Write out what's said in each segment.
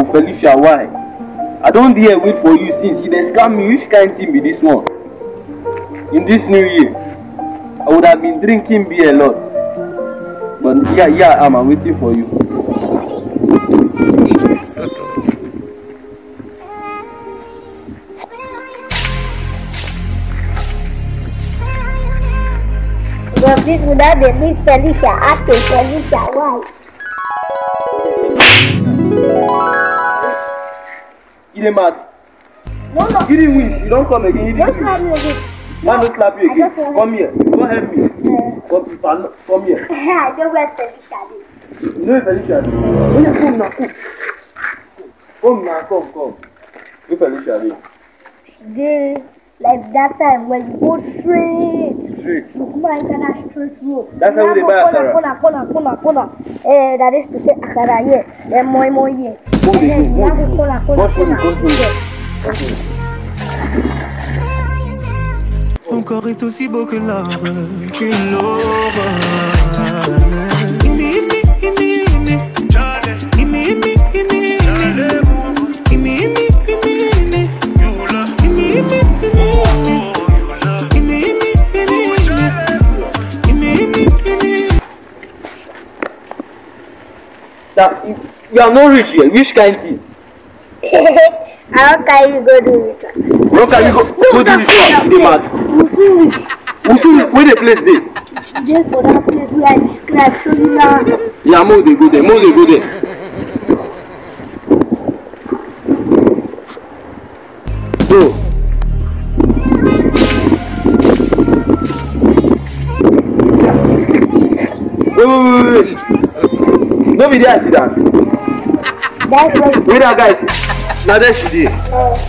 Felicia, why? I don't dare wait for you since you dey scam me. Which kind thing be this one? In this new year, I would have been drinking beer a lot. But yeah, I'm waiting for you. But this would have been Miss Felicia. Ask Felicia, why? You dey mad? No. You didn't win. You don't come again. Don't slap me again. Man, don't slap you again. Come here. Don't help me. Come here. I know where Felicia is. You know where Felicia is? Oh yeah, come now, come. Come. Where Felicia is? Today, like that time when you go straight. You come and enter that straight road. That's how they buy akara. Corner. That is to say akara here. Then more here. Corner. Ton corps est aussi beau que l'or, qu'une l'aurore. You are not rich here. Which kind thing? How can you go do it? How can you go do this one? They mad. Where the place dey? Just for that place where I described. So you know. Yeah, more they go there. Go. Wait. Nobody there sit down. That's what. Where that guy? Now there she dey.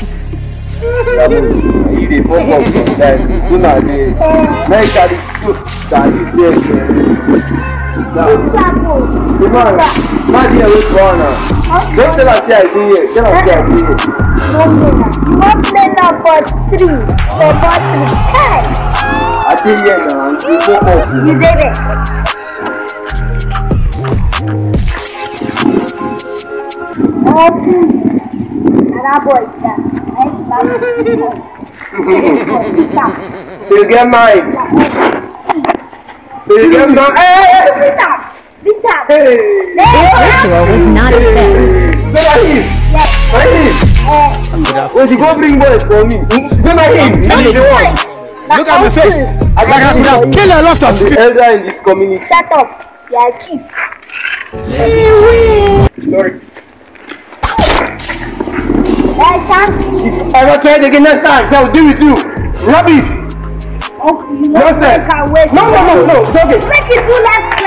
You dey pop up sometimes. You know dey. Now you carry you that you there. Now there wait for now. Don't tell us say I dey here. Tell us say I dey here. You won't play now for 3. For 3. Hey. I dey here now. You pop up. You did it. Oh, that boy is that. So you get married. Ritual was not a set. Oh, she go bring boys for me. Look at the face. Like I could have killed a lot of people. The elder in this community. Shut up. You are chief. Sorry. I can't. If I ever try it again next time, I will deal with you. Rubbish. Okay, you No, sir. can't wait. No. It's okay. Make it do last